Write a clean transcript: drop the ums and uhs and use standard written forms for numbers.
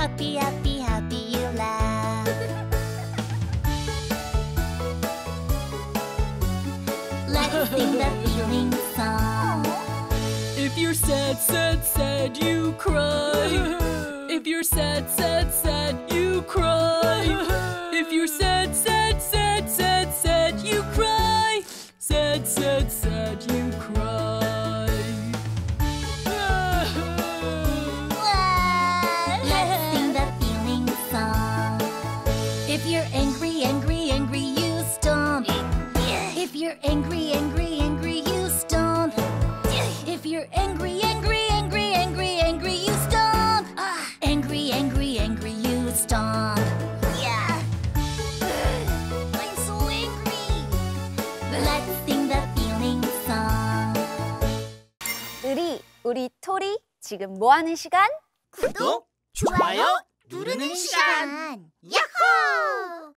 Happy, happy, happy, you laugh. Let's sing the feeling song. If you're sad, sad, sad, you cry. If you're sad, sad, sad, you cry. If you're sad, sad, sad, sad, sad, you cry. Sad, sad, sad, you cry. Let's sing the feeling song. If you're angry, angry, angry, you stomp. If you're angry, angry, angry, you stomp. If you're angry, angry, angry, angry, angry, you stomp. Angry, angry, angry, you stomp. Yeah. I'm so angry. Let's sing the feeling song. 우리 토리 지금 뭐 하는 시간? 구독, 좋아요 누르는 시간. 야호!